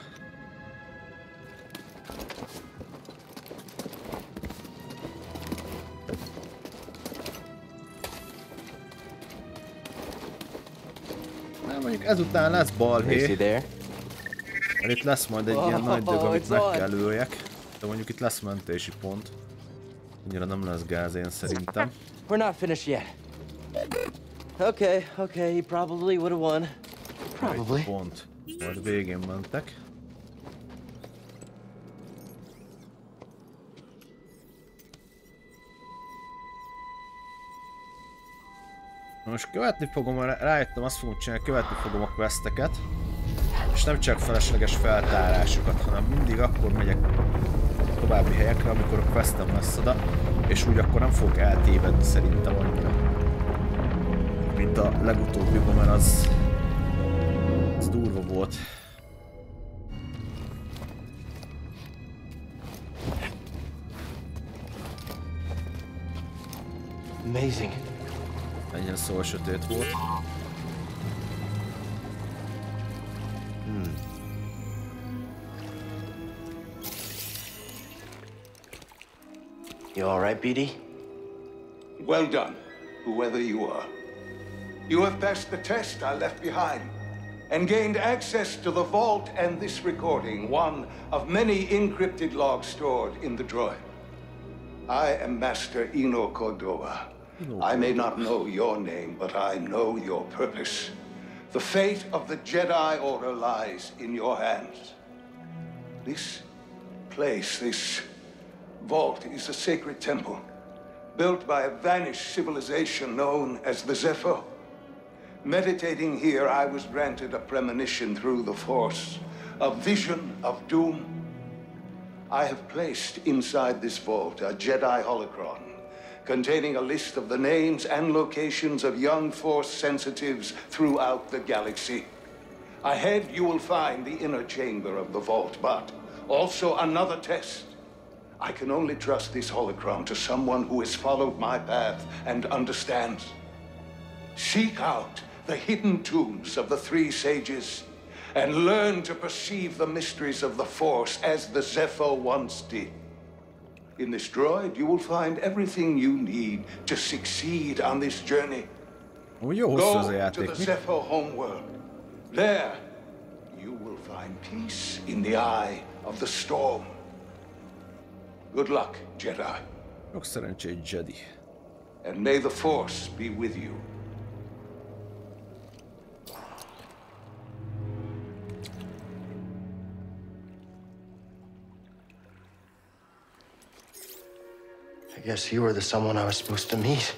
Na, mondjuk ezután lesz balhé. Mert itt lesz majd egy ilyen nagy dög, amit meg kell öljek. De mondjuk itt lesz mentési pont. Annyira nem lesz gáz, én szerintem. We're not finished yet. Okay, you probably would have won. Probably. Pont. Majd végén mentek. Most követni fogom, rájöttem, azt fogom csinálni, követni fogom a questeket. És nem csak felesleges feltárásokat, hanem mindig akkor megyek további helyekre, amikor a questem lesz oda, és úgy akkor nem fogok eltévedni szerintem annyira. Mint a legutóbbiban, mert az durva volt. Amazing. Ennyien szól sötét volt. You all right, BD? Well done, whoever you are. You have passed the test I left behind and gained access to the vault and this recording, one of many encrypted logs stored in the droid. I am Master Eno Cordova. I may not know your name, but I know your purpose. The fate of the Jedi Order lies in your hands. This place, this vault, is a sacred temple, built by a vanished civilization known as the Zepho. Meditating here, I was granted a premonition through the Force, a vision of doom. I have placed inside this vault a Jedi holocron, containing a list of the names and locations of young Force sensitives throughout the galaxy. Ahead, you will find the inner chamber of the vault, but also another test. I can only trust this holocron to someone who has followed my path and understands. Seek out the hidden tombs of the three sages and learn to perceive the mysteries of the Force as the Zepho once did. In this droid, you will find everything you need to succeed on this journey. Go to the Zepho homeworld. There, you will find peace in the eye of the storm. Good luck, Jedi. Sok szerencsét, Jedi. And may the Force be with you. I guess you were the someone I was supposed to meet.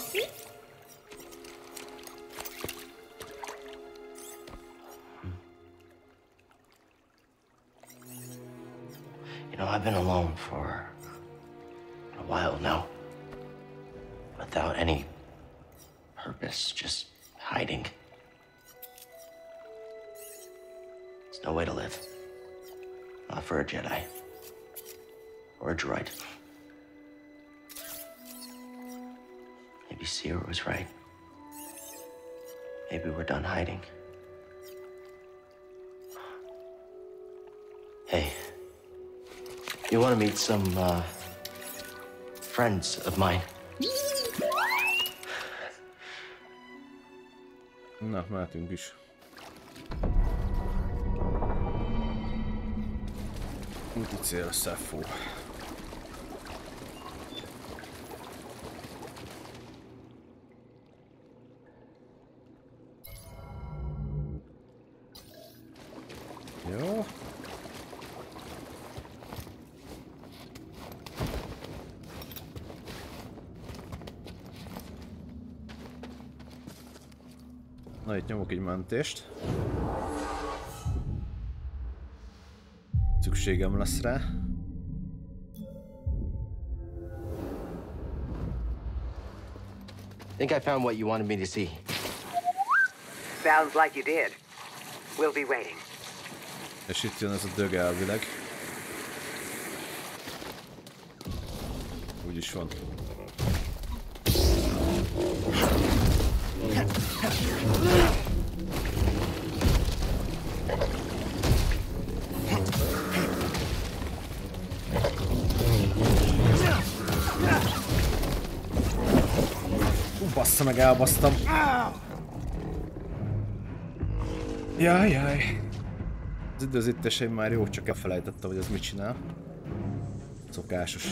You know, I've been alone for a while now. Without any purpose, just hiding. There's no way to live. Not for a Jedi. Or a droid. Maybe Cere was right. Maybe we're done hiding. Hey, you want to meet some, friends of mine? Na, mehetünk is. Úti cél, Szeffó. Jó. Na, itt nyomok egy mentést. Szükségem lesz rá. Think I found what you wanted me to see. Sounds like you did. We'll be waiting. És itt jön ez a dög elvileg. Úgy is van. Bassza meg, elbasztam. Jajjaj. Az időzítéseim már jó, csak elfelejtettem, hogy ez mit csinál. Szokásos.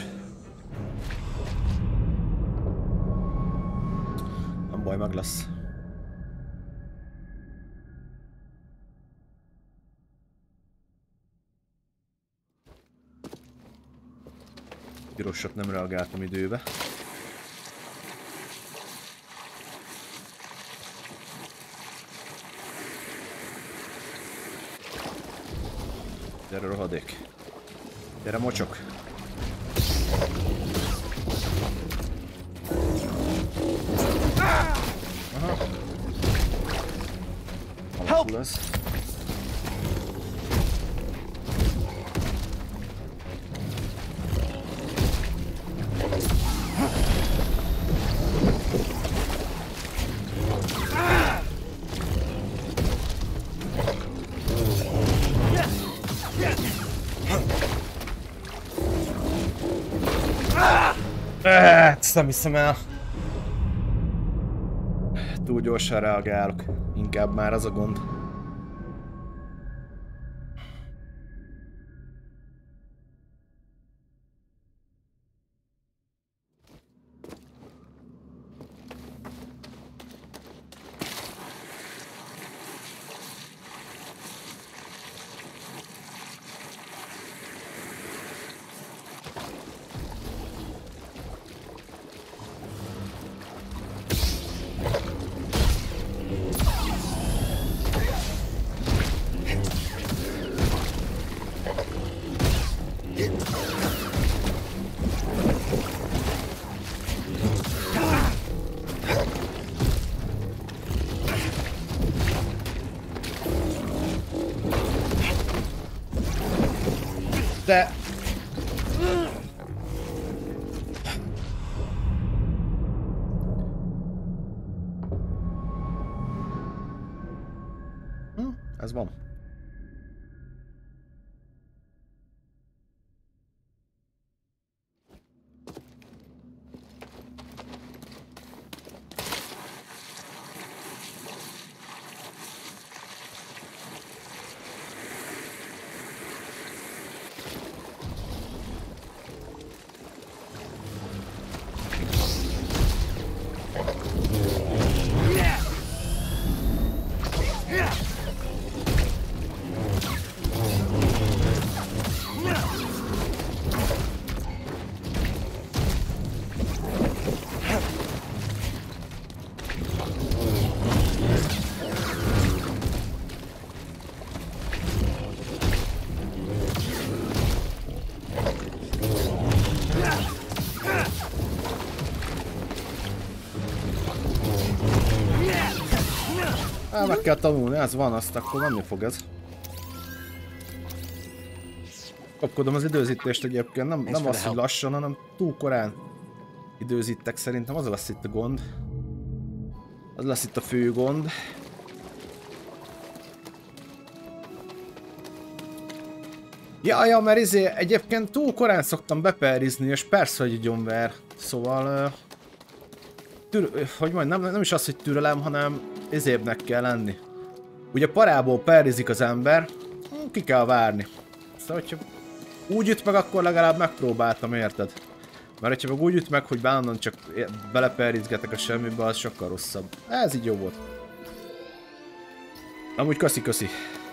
Nem baj, meg lesz. Pirosat nem reagáltam időbe. Gyere, rohadék. Gyere, mocsok. Aha. Help! Lesz. Ezt nem hiszem el. Túl gyorsan reagálok. Inkább már az a gond. De... Ez van. Meg kell tanulni, ez van, azt akkor menni fog ez. Kapkodom az időzítést egyébként, nem az, hogy lassan, hanem túl korán időzítek szerintem, az lesz itt a gond. Az lesz itt a fő gond. Ja, mert egyébként túl korán szoktam beperizni, és persze, hogy gyomver. Szóval... hogy mondjam, nem is az, hogy türelem, hanem izébnek kell lenni. Ugye parából perizik az ember, ki kell várni. Szóval, hogyha úgy üt meg, akkor legalább megpróbáltam, érted? Mert hogyha meg úgy üt meg, hogy bánnan csak beleperizgetek a semmibe, az sokkal rosszabb. Ez így jó volt. Amúgy köszi.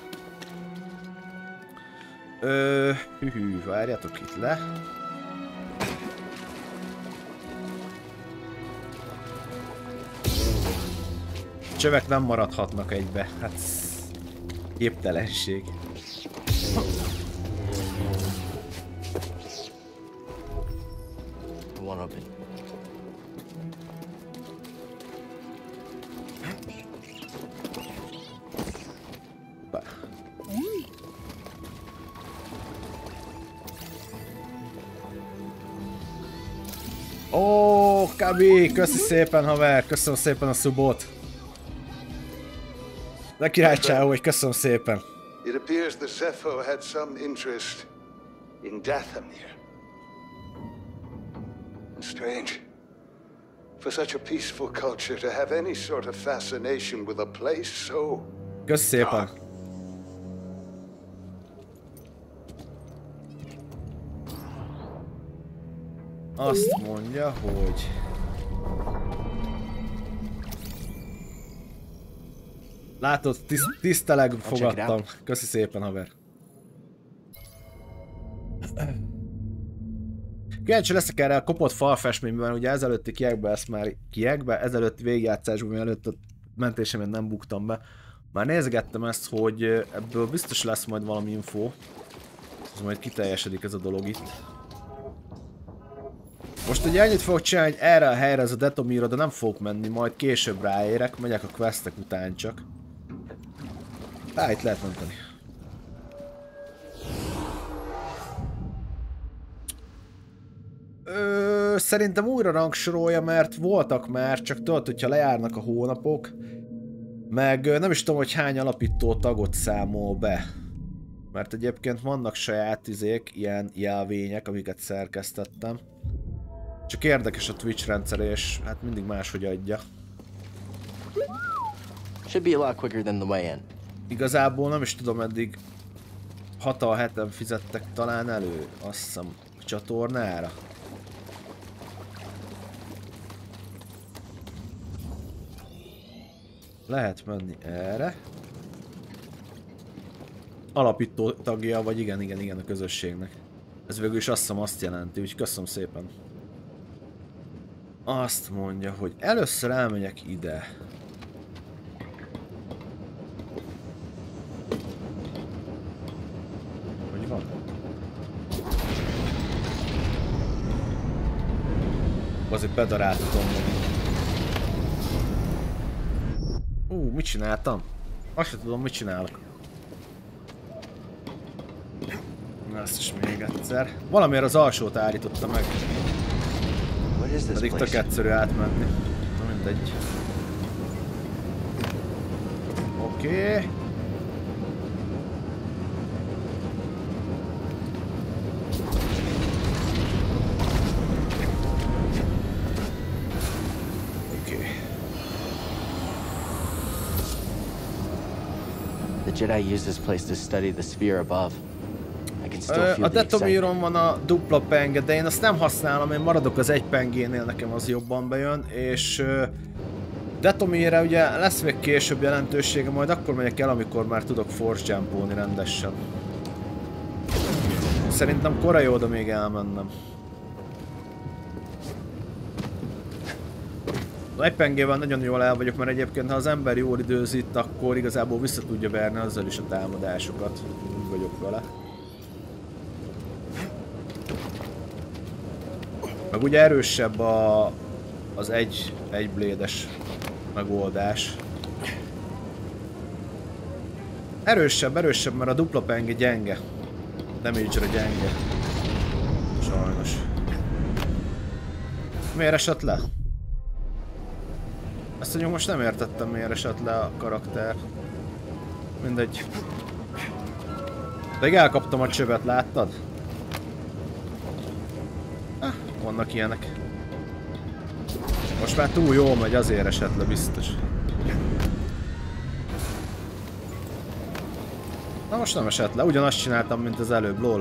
Várjátok itt le. Csövek nem maradhatnak egybe, hát képtelenség. Ó, Kabi, köszi szépen haver, köszönöm szépen a subot. De királycsá, hogy köszönöm szépen. It appears the Zepho had some interest in Dathomir. Strange. For such a peaceful culture to have any sort of fascination with a place so... Kösz szépen. Azt mondja, hogy... Látod, tiszteleg fogadtam. Köszi szépen, haver. Kíváncsi leszek erre a kopott falfestményben, ugye ezelőtti ezelőtti végigjátszásban, mielőtt a mentésemet nem buktam be. Már nézgettem ezt, hogy ebből biztos lesz majd valami info. Ez majd kiteljesedik ez a dolog itt. Most ugye ennyit fogok csinálni, hogy erre a helyre, ez a Dathomir, de nem fogok menni, majd később ráérek, megyek a questek után csak. Itt lehet menteni. Szerintem újra rangsorolja, mert voltak már, csak tudod, hogyha lejárnak a hónapok, meg nem is tudom, hogy hány alapító tagot számol be. Mert egyébként vannak saját ilyen jelvények, amiket szerkesztettem. Csak érdekes a Twitch rendszer, és hát mindig máshogy adja. Should be a lot quicker than the way in. Igazából nem is tudom, eddig 6-7-en fizettek talán elő, azt hiszem, a csatornára. Lehet menni erre. Alapító tagja, vagy igen a közösségnek. Ez végül is azt hiszem azt jelenti, úgyhogy köszönöm szépen. Azt mondja, hogy először elmegyek ide. Hogy van? Azért bedaráltatom magam. Mit csináltam? Azt sem tudom, mit csinálok. Ezt is még egyszer. Valamiért az alsót állította meg. Pedig tök egyszerű átmenni. Na mindegy. Oké. The Jedi use this place to study the sphere above. I can still feel a the Dathomiron van a dupla penge, de én azt nem használom, én maradok az egy pengénél, nekem az jobban bejön, és Dathomirre ugye lesz még később jelentősége, majd akkor megyek el, amikor már tudok force jumpolni rendesen. Szerintem korai oda még elmennem. Az egy pengével nagyon jól el vagyok, mert egyébként ha az ember jól időzít, akkor igazából vissza tudja verni azzal is a támadásokat. Úgy vagyok vele. Meg ugye erősebb az egy blédes megoldás. Erősebb, mert a dupla penge gyenge. Damage-re gyenge. Sajnos. Miért esett le? Ezt mondjuk most nem értettem, miért esett le a karakter. Mindegy. De elkaptam a csövet, láttad? Vannak ilyenek. Most már túl jól megy, azért esett le biztos. Na most nem esett le, ugyanazt csináltam, mint az előbb, lol.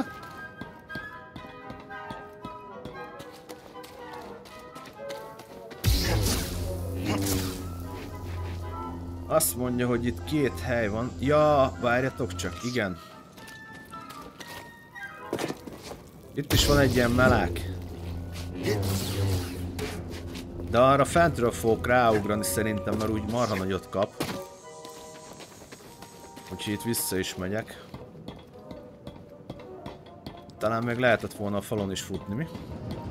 Azt mondja, hogy itt 2 hely van. Ja, várjatok csak, igen. Itt is van egy ilyen melák. De arra fentről fogok ráugrani szerintem, mert úgy marha nagyot kap. Úgyhogy itt vissza is megyek. Talán még lehetett volna a falon is futni, mi?